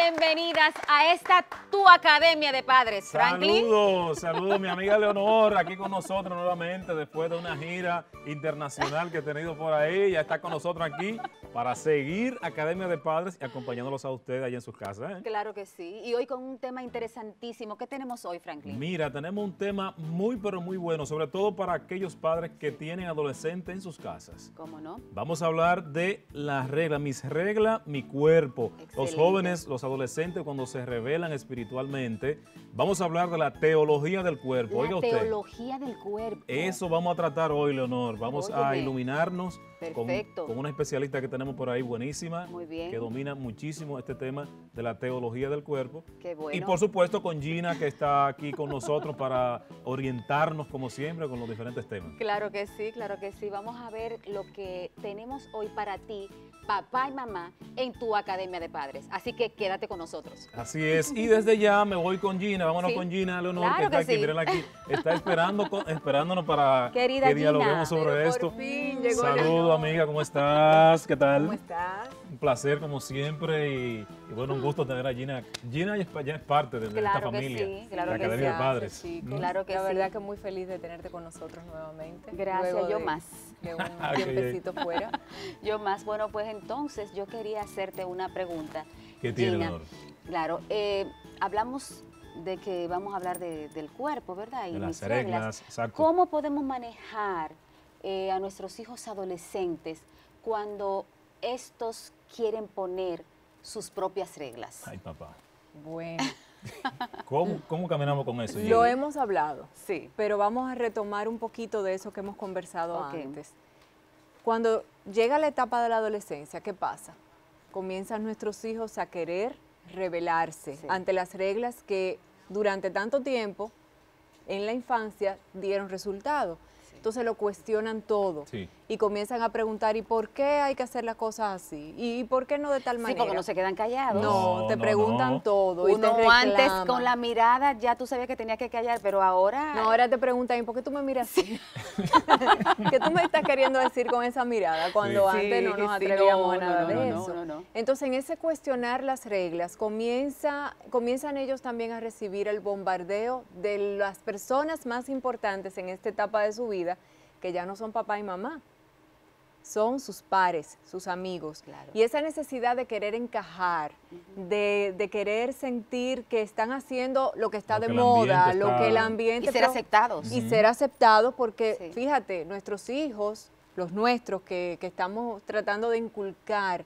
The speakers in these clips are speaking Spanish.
bienvenidas a esta tu Academia de Padres, Franklin. Saludos, mi amiga Leonor, aquí con nosotros nuevamente después de una gira internacional que he tenido por ahí. Ya está con nosotros aquí para seguir Academia de Padres y acompañándolos a ustedes allá en sus casas. Claro que sí. Y hoy con un tema interesantísimo. ¿Qué tenemos hoy, Franklin? Mira, tenemos un tema muy, pero muy bueno, sobre todo para aquellos padres que tienen adolescentes en sus casas. ¿Cómo no? Vamos a hablar de las reglas, mis reglas, mi cuerpo. Excelente. Los jóvenes, los adolescentes cuando se rebelan espiritualmente. Vamos a hablar de la teología del cuerpo. La Oiga usted. teología del cuerpo. Eso vamos a tratar hoy, Leonor. Vamos a Óyeme. iluminarnos Perfecto. con una especialista que tenemos por ahí buenísima. Muy bien. Que domina muchísimo este tema de la teología del cuerpo. Qué bueno. Y por supuesto con Gina, que está aquí con nosotros para orientarnos como siempre con los diferentes temas. Claro que sí, claro que sí. Vamos a ver lo que tenemos hoy para ti, papá y mamá, en tu Academia de Padres. Así que quédate con nosotros. Así es, y desde ya me voy con Gina, vámonos Sí. con Gina, Leonor, Claro que está que aquí, sí. mírenla aquí, está esperándonos para Querida que dialoguemos Gina. sobre Pero esto. por fin llegó Saludos, Leonor. amiga, ¿cómo estás? ¿Qué tal? ¿Cómo estás? Un placer como siempre y bueno, un gusto tener a Gina. Gina ya es parte de esta Claro que familia, sí, claro de la que Academia de sí. Padres. Chicos. ¿Mm? Claro que La sí. verdad que muy feliz de tenerte con nosotros nuevamente. Gracias, luego yo de- más. De un Ah, qué bien. tiempecito fuera. Yo más, bueno, pues entonces yo quería hacerte una pregunta. ¿Qué tiene, Gina. Leonor? Claro, hablamos de que vamos a hablar del cuerpo, ¿verdad? Y De las mis reglas, exacto. ¿Cómo podemos manejar a nuestros hijos adolescentes cuando estos quieren poner sus propias reglas? Ay, papá. Bueno, ¿Cómo caminamos con eso, Gina? lo hemos hablado, Sí. pero vamos a retomar un poquito de eso que hemos conversado Ok. antes. Cuando llega la etapa de la adolescencia, ¿qué pasa? Comienzan nuestros hijos a querer rebelarse Sí. ante las reglas que durante tanto tiempo en la infancia dieron resultado. Entonces lo cuestionan todo Sí. y comienzan a preguntar, ¿y por qué hay que hacer las cosas así? ¿Y por qué no de tal Sí, manera? porque no se quedan callados. No, te No, preguntan no. todo y te Uno antes reclaman. con la mirada ya tú sabías que tenía que callar, pero ahora... No, ahora te preguntan, ¿y por qué tú me miras así? ¿Qué tú me estás queriendo decir con esa mirada? Cuando Sí. antes no Sí, nos sí, atrevíamos no, a nada no, de no, eso. no. Entonces, en ese cuestionar las reglas, comienzan ellos también a recibir el bombardeo de las personas más importantes en esta etapa de su vida, que ya no son papá y mamá, son sus pares, sus amigos. Claro. Y esa necesidad de querer encajar, de querer sentir que están haciendo lo que está Lo de que el moda, ambiente lo que el está- ambiente... Y ser pero- aceptados. y ser aceptados, porque Sí. fíjate, nuestros hijos, los nuestros, que estamos tratando de inculcar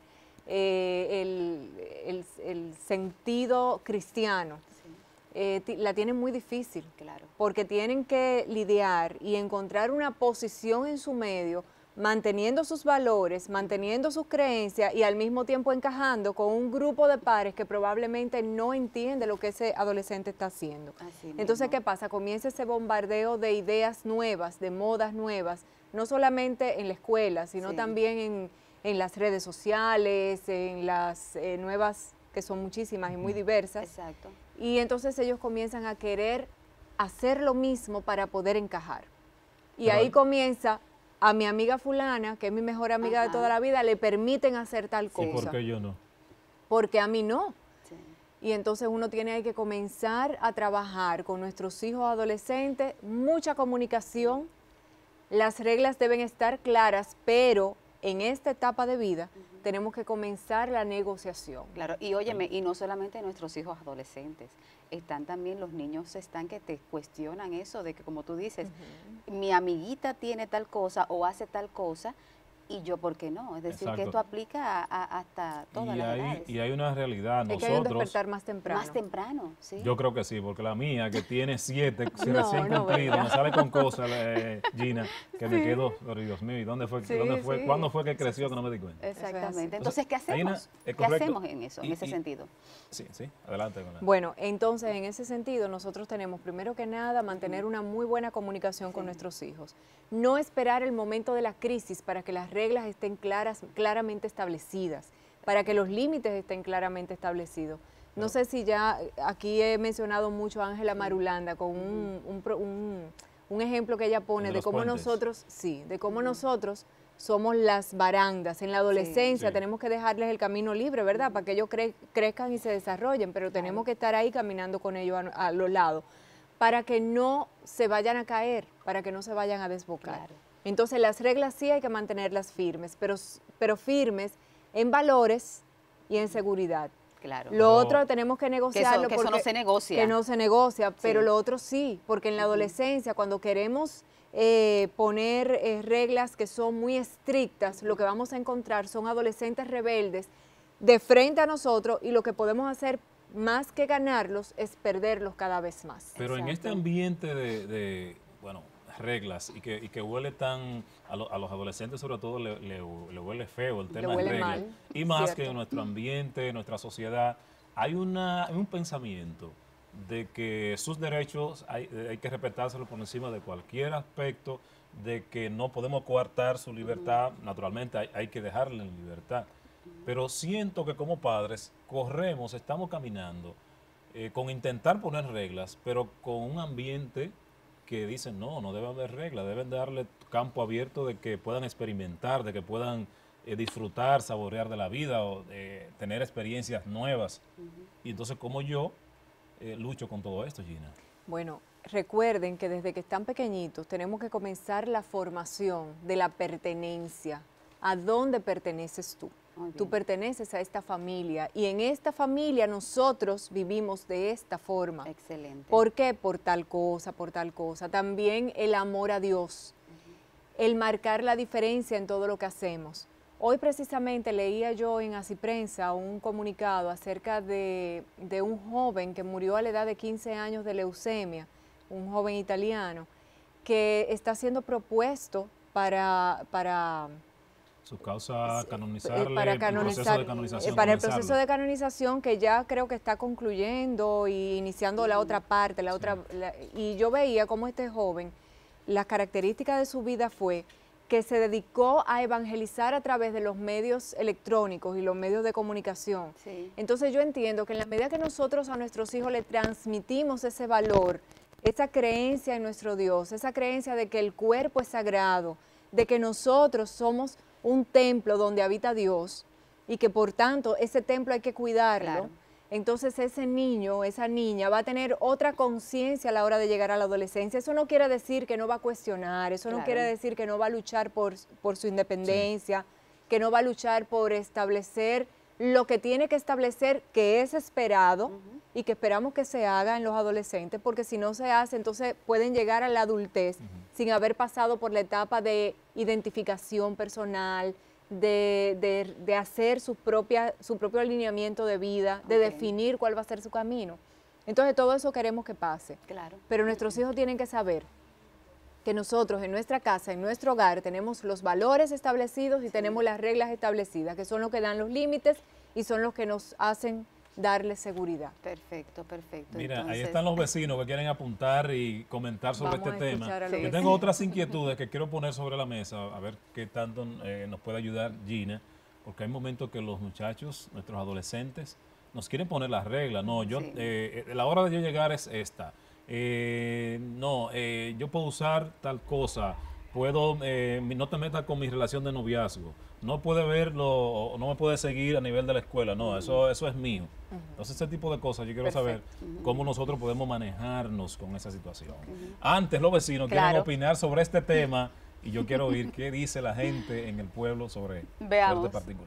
el sentido cristiano, la tienen muy difícil, Claro. porque tienen que lidiar y encontrar una posición en su medio, manteniendo sus valores, manteniendo sus creencias y al mismo tiempo encajando con un grupo de pares que probablemente no entiende lo que ese adolescente está haciendo. Así Entonces, mismo. ¿qué pasa? Comienza ese bombardeo de ideas nuevas, de modas nuevas, no solamente en la escuela, sino Sí. también en las redes sociales, en las nuevas, que son muchísimas y muy diversas. Exacto. Y entonces ellos comienzan a querer hacer lo mismo para poder encajar. Y Pero ahí hay- comienza, a mi amiga fulana, que es mi mejor amiga de Ajá. toda la vida, le permiten hacer tal ¿Y cosa. por qué yo no? Porque a mí no. Sí. Y entonces uno tiene que comenzar a trabajar con nuestros hijos adolescentes, mucha comunicación, las reglas deben estar claras, pero en esta etapa de vida tenemos que comenzar la negociación. Claro, y óyeme, y no solamente nuestros hijos adolescentes, están también los niños que te cuestionan eso de que, como tú dices, mi amiguita tiene tal cosa o hace tal cosa y yo, ¿por qué no? Es decir, que Exacto. esto aplica hasta todas las edades. Y hay una realidad, Es que hay un nosotros... despertar más temprano. Más temprano, ¿sí? Yo creo que sí, porque la mía, que tiene 7, No, recién no, cumplido, ¿verdad? me sale con cosas, Gina, que me quedo, pero Dios mío, ¿y dónde fue? Sí, sí. ¿Cuándo fue que creció que no me di cuenta? Exactamente. así. Entonces, ¿qué Hay una- hacemos? ¿Qué correcto. hacemos en eso, en Y- ese y- sentido? Sí, sí, adelante con la... Bueno, entonces en ese sentido nosotros tenemos primero que nada mantener una muy buena comunicación con nuestros hijos. No esperar el momento de la crisis para que las reglas estén claramente establecidas, para que los límites estén claramente establecidos. No sé si ya aquí he mencionado mucho a Ángela Marulanda con un ejemplo que ella pone De de los cómo puentes. nosotros somos las barandas. En la adolescencia Sí. tenemos que dejarles el camino libre, ¿verdad? Para que ellos crezcan y se desarrollen, pero tenemos que estar ahí caminando con ellos a los lados, para que no se vayan a caer, para que no se vayan a desbocar. Claro. Entonces las reglas sí hay que mantenerlas firmes, pero firmes en valores y en seguridad. Claro. Lo Pero- otro tenemos que negociarlo. que eso no porque- se negocia. Que no se negocia, pero Sí. lo otro sí, porque en la adolescencia, cuando queremos poner reglas que son muy estrictas, lo que vamos a encontrar son adolescentes rebeldes de frente a nosotros, y lo que podemos hacer más que ganarlos es perderlos cada vez más. Pero en este Exacto. ambiente bueno, reglas y que huele tan, a los adolescentes sobre todo le huele feo el tema de huele reglas. mal, Y más cierto. que en nuestro ambiente, en nuestra sociedad, hay un pensamiento de que sus derechos hay que respetárselos por encima de cualquier aspecto, de que no podemos coartar su libertad, naturalmente hay que dejarle en libertad. Pero siento que como padres estamos caminando con intentar poner reglas, pero con un ambiente que dicen no debe haber reglas, deben darle campo abierto de que puedan experimentar, de que puedan disfrutar, saborear de la vida o tener experiencias nuevas. Y entonces, ¿cómo yo lucho con todo esto, Gina? Bueno, recuerden que desde que están pequeñitos tenemos que comenzar la formación de la pertenencia. ¿A dónde perteneces tú? Muy bien. Tú perteneces a esta familia, y en esta familia nosotros vivimos de esta forma. Excelente. ¿Por qué? Por tal cosa, por tal cosa. También el amor a Dios, el marcar la diferencia en todo lo que hacemos. Hoy precisamente leía yo en Así Prensa un comunicado acerca de un joven que murió a la edad de 15 años de leucemia, un joven italiano, que está siendo propuesto para Su causa, canonizarle, para el proceso canonizar, de canonización. para el comenzarlo. proceso de canonización, que ya creo que está concluyendo y iniciando la otra parte, y yo veía cómo este joven, las características de su vida fue que se dedicó a evangelizar a través de los medios electrónicos y los medios de comunicación. Sí. Entonces yo entiendo que en la medida que nosotros a nuestros hijos le transmitimos ese valor, esa creencia en nuestro Dios, esa creencia de que el cuerpo es sagrado, de que nosotros somos un templo donde habita Dios y que por tanto ese templo hay que cuidarlo, Claro. entonces ese niño, esa niña va a tener otra conciencia a la hora de llegar a la adolescencia. Eso no quiere decir que no va a cuestionar, eso no Claro. quiere decir que no va a luchar por su independencia, que no va a luchar por establecer lo que tiene que establecer, que es esperado y que esperamos que se haga en los adolescentes, porque si no se hace, entonces pueden llegar a la adultez sin haber pasado por la etapa de identificación personal, de hacer su propio alineamiento de vida, de Ok. definir cuál va a ser su camino. Entonces todo eso queremos que pase. Claro. Pero nuestros hijos tienen que saber que nosotros en nuestra casa, en nuestro hogar, tenemos los valores establecidos y tenemos las reglas establecidas, que son los que dan los límites y son los que nos hacen darle seguridad. Perfecto, perfecto. Mira, ahí Entonces, están los vecinos que quieren apuntar y comentar sobre Vamos este a tema. escuchar a los Yo vecinos. tengo otras inquietudes que quiero poner sobre la mesa, a ver qué tanto nos puede ayudar Gina, porque hay momentos que los muchachos, nuestros adolescentes, nos quieren poner las reglas. No, Sí. la hora de yo llegar es esta. Yo puedo usar tal cosa. No te metas con mi relación de noviazgo. No puede verlo, o no me puede seguir a nivel de la escuela. No, eso es mío. Entonces, ese tipo de cosas yo quiero saber cómo nosotros podemos manejarnos con esa situación. Antes, los vecinos quieren Claro. opinar sobre este tema y yo quiero oír qué dice la gente en el pueblo sobre Veamos. este particular.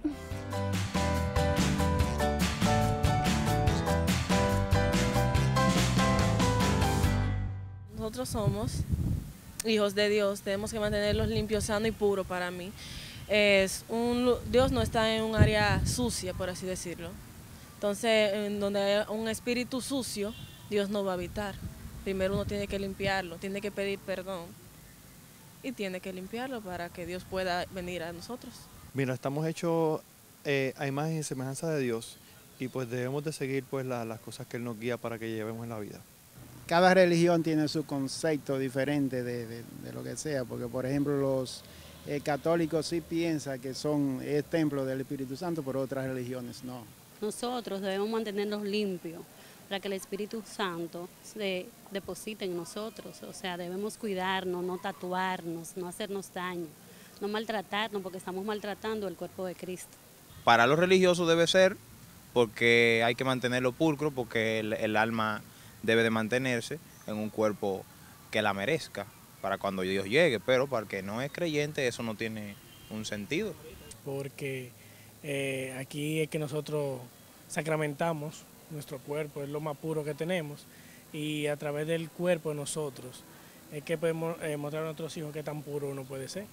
Nosotros somos hijos de Dios, tenemos que mantenerlos limpios, sanos y puros para mí. Dios no está en un área sucia, por así decirlo. Entonces, en donde hay un espíritu sucio, Dios no va a habitar. Primero uno tiene que limpiarlo, tiene que pedir perdón y tiene que limpiarlo para que Dios pueda venir a nosotros. Mira, estamos hechos a imagen y semejanza de Dios y pues debemos de seguir pues las cosas que Él nos guía para que llevemos en la vida. Cada religión tiene su concepto diferente de lo que sea, porque por ejemplo los católicos sí piensan que es templo del Espíritu Santo, pero otras religiones no. Nosotros debemos mantenernos limpios para que el Espíritu Santo se deposite en nosotros. O sea, debemos cuidarnos, no tatuarnos, no hacernos daño. no maltratarnos, porque estamos maltratando el cuerpo de Cristo. Para los religiosos debe ser, porque hay que mantenerlo pulcro, porque el alma debe de mantenerse en un cuerpo que la merezca para cuando Dios llegue, pero para el que no es creyente eso no tiene un sentido. Porque aquí es que nosotros sacramentamos nuestro cuerpo, es lo más puro que tenemos, y a través del cuerpo de nosotros es que podemos mostrar a nuestros hijos qué tan puro uno puede ser.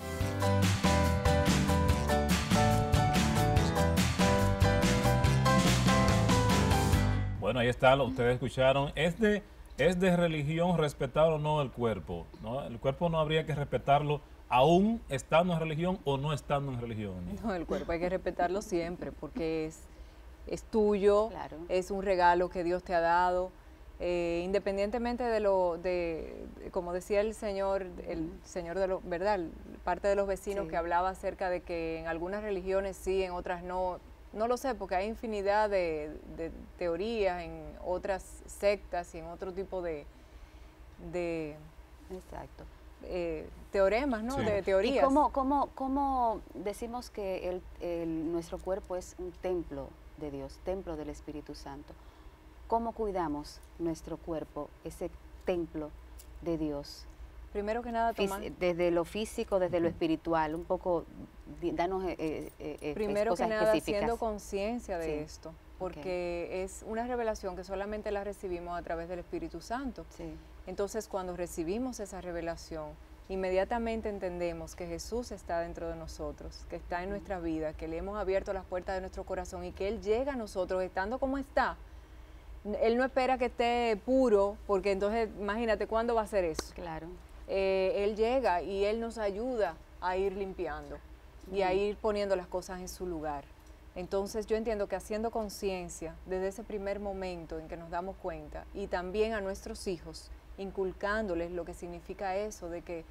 Bueno, ahí está, ustedes escucharon. ¿Es de religión respetar o no el cuerpo? ¿No? El cuerpo no habría que respetarlo aún estando en religión o no estando en religión. No, el cuerpo hay que respetarlo siempre porque es tuyo, Claro. es un regalo que Dios te ha dado. Independientemente como decía el señor de ¿verdad? Parte de los vecinos Sí. que hablaba acerca de que en algunas religiones sí, en otras no. No lo sé, porque hay infinidad de teorías en otras sectas y en otro tipo de Exacto. teoremas, ¿no? Sí. De ¿Y teorías. cómo decimos que nuestro cuerpo es un templo de Dios, templo del Espíritu Santo? ¿Cómo cuidamos nuestro cuerpo, ese templo de Dios? Primero que nada, Desde lo físico, desde lo espiritual, un poco, danos primero cosas que nada, específicas. haciendo conciencia de Sí. esto, porque es una revelación que solamente la recibimos a través del Espíritu Santo. Sí. Entonces, cuando recibimos esa revelación, inmediatamente entendemos que Jesús está dentro de nosotros, que está en nuestra vida, que le hemos abierto las puertas de nuestro corazón y que Él llega a nosotros estando como está. Él no espera que esté puro, porque entonces, imagínate, ¿cuándo va a hacer eso? Claro. Él llega y Él nos ayuda a ir limpiando y a ir poniendo las cosas en su lugar. Entonces yo entiendo que haciendo conciencia desde ese primer momento en que nos damos cuenta y también a nuestros hijos, inculcándoles lo que significa eso, de que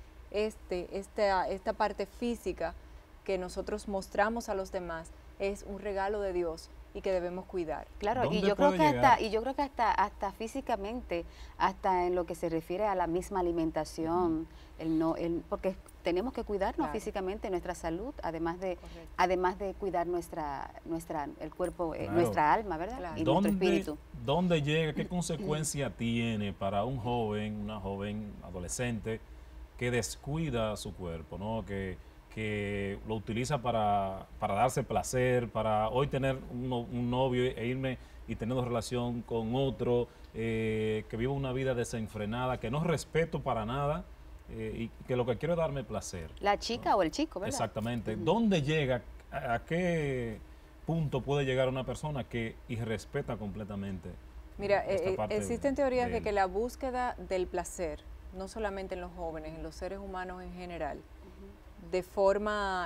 esta parte física que nosotros mostramos a los demás es un regalo de Dios y que debemos cuidar. Claro, y ¿Dónde yo creo puede que llegar? hasta físicamente, hasta en lo que se refiere a la misma alimentación, porque tenemos que cuidarnos Claro. físicamente, nuestra salud, además de Correcto. cuidar el cuerpo, Claro. nuestra alma, ¿verdad? Claro. Y nuestro espíritu. ¿Dónde llega? ¿Qué consecuencia tiene para un joven, una joven adolescente que descuida su cuerpo, ¿no? Que lo utiliza para darse placer, para hoy tener un novio e irme y tener una relación con otro, que vive una vida desenfrenada, que no respeto para nada y que lo que quiero es darme placer? La chica o el chico, ¿verdad? Exactamente. ¿Dónde llega, a qué punto puede llegar una persona que irrespeta completamente? Mira, esta parte existen teorías de él? que la búsqueda del placer, no solamente en los jóvenes, en los seres humanos en general, de forma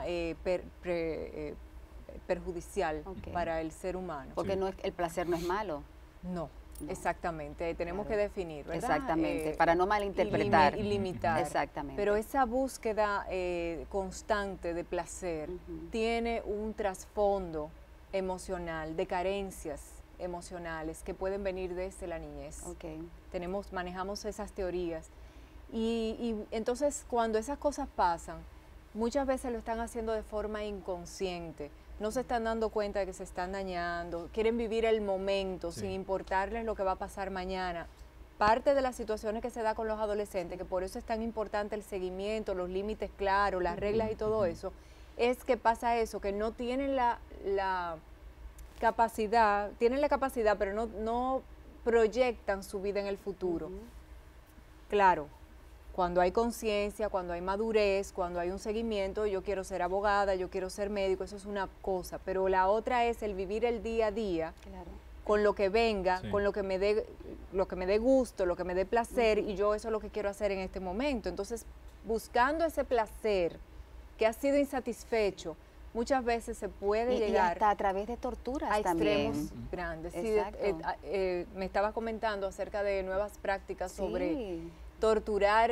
perjudicial Ok. para el ser humano. Porque Sí. el placer no es malo. No, No. exactamente, tenemos Claro. que definir, ¿verdad? Exactamente, para no malinterpretar. Y limitar. Exactamente. Pero esa búsqueda constante de placer Ujú. tiene un trasfondo emocional, de carencias emocionales que pueden venir desde la niñez. Ok. Manejamos esas teorías. Y entonces cuando esas cosas pasan, muchas veces lo están haciendo de forma inconsciente. No se están dando cuenta de que se están dañando, quieren vivir el momento Sí. sin importarles lo que va a pasar mañana. Parte de las situaciones que se da con los adolescentes, que por eso es tan importante el seguimiento, los límites claros, las reglas y todo eso, es que pasa eso, que no tienen la capacidad, pero no proyectan su vida en el futuro. Ujú. Claro, cuando hay conciencia, cuando hay madurez, cuando hay un seguimiento, yo quiero ser abogada, yo quiero ser médico, eso es una cosa, pero la otra es el vivir el día a día Claro. con lo que venga, Sí. con lo que me dé gusto, lo que me dé placer, y yo eso es lo que quiero hacer en este momento. Entonces, buscando ese placer que ha sido insatisfecho, muchas veces se puede Y llegar hasta a través de torturas a también. extremos grandes. Sí, Exacto. me estabas comentando acerca de nuevas prácticas sobre Sí. torturar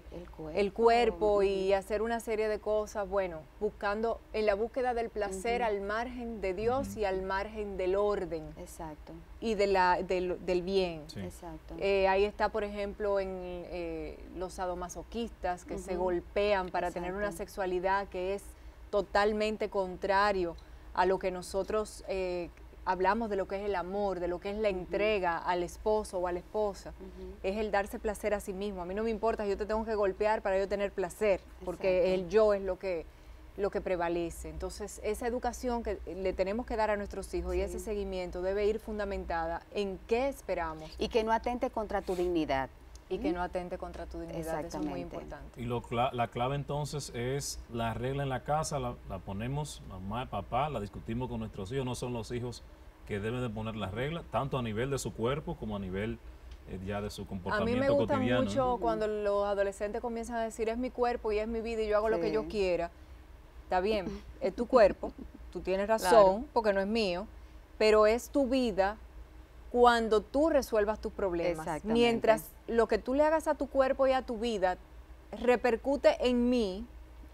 el cuerpo y hacer una serie de cosas, bueno, buscando, en la búsqueda del placer al margen de Dios y al margen del orden. Exacto. Y del bien. Sí. Exacto. Ahí está, por ejemplo, en los sadomasoquistas que se golpean para tener una sexualidad que es totalmente contrario a lo que nosotros hablamos de lo que es el amor, de lo que es la entrega al esposo o a la esposa. Es el darse placer a sí mismo. A mí no me importa, yo te tengo que golpear para yo tener placer, porque el yo es lo que prevalece. Entonces, esa educación que le tenemos que dar a nuestros hijos y ese seguimiento debe ir fundamentada en qué esperamos. Y que no atente contra tu dignidad. Y que no atente contra tu dignidad, eso es muy importante. Y la clave entonces es la regla en la casa, la ponemos mamá, papá, la discutimos con nuestros hijos, no son los hijos que deben de poner las reglas, tanto a nivel de su cuerpo como a nivel ya de su comportamiento cotidiano. A mí me gusta mucho cuando los adolescentes comienzan a decir, es mi cuerpo y es mi vida y yo hago lo que yo quiera. Está bien, es tu cuerpo, tú tienes razón, porque no es mío, pero es tu vida cuando tú resuelvas tus problemas. Mientras lo que tú le hagas a tu cuerpo y a tu vida repercute en mí,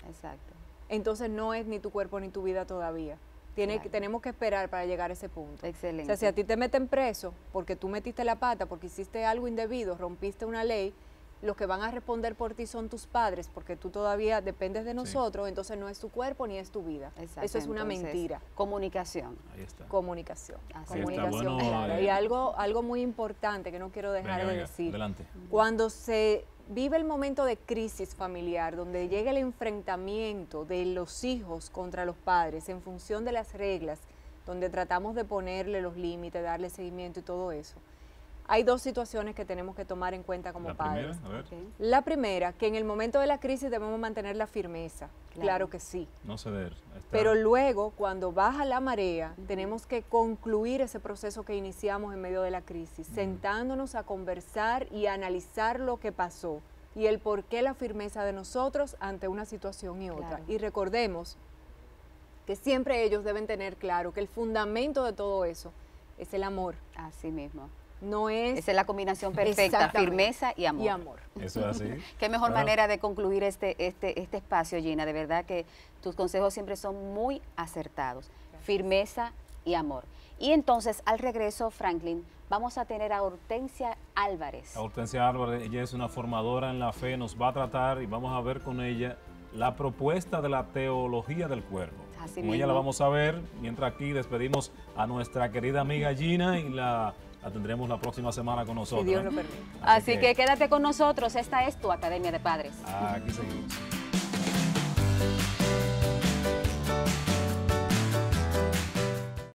entonces no es ni tu cuerpo ni tu vida todavía. Tenemos que esperar para llegar a ese punto. Excelente. O sea, si a ti te meten preso porque tú metiste la pata, porque hiciste algo indebido, rompiste una ley, los que van a responder por ti son tus padres, porque tú todavía dependes de nosotros, entonces no es tu cuerpo ni es tu vida. Eso es una mentira. Comunicación. Ahí está. Comunicación. Así Comunicación clara. Y algo muy importante que no quiero dejar de decir. Adelante. Cuando se vive el momento de crisis familiar, donde llega el enfrentamiento de los hijos contra los padres en función de las reglas, donde tratamos de ponerle los límites, darle seguimiento y todo eso, hay dos situaciones que tenemos que tomar en cuenta como padres. La primera, que en el momento de la crisis debemos mantener la firmeza, claro que sí. No ceder. Pero luego, cuando baja la marea, tenemos que concluir ese proceso que iniciamos en medio de la crisis, sentándonos a conversar y a analizar lo que pasó y el por qué la firmeza de nosotros ante una situación y otra. Y recordemos que siempre ellos deben tener claro que el fundamento de todo eso es el amor. Así mismo. No es... Esa es la combinación perfecta, firmeza y amor. Y amor. Eso es así. Qué mejor manera de concluir este espacio, Gina. De verdad que tus consejos siempre son muy acertados. Gracias. Firmeza y amor. Y entonces, al regreso, Franklin, vamos a tener a Hortensia Álvarez. A Hortensia Álvarez, ella es una formadora en la fe, nos va a tratar y vamos a ver con ella la propuesta de la teología del cuerpo. Así con ella la vamos a ver, mientras aquí despedimos a nuestra querida amiga Gina y la tendremos la próxima semana con nosotros. Si Dios lo permite. Así que quédate con nosotros, esta es tu Academia de Padres. Aquí seguimos.